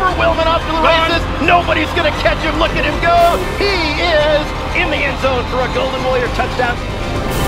Willman off to the races. Nobody's going to catch him. Look at him go. He is in the end zone for a Golden Warrior touchdown.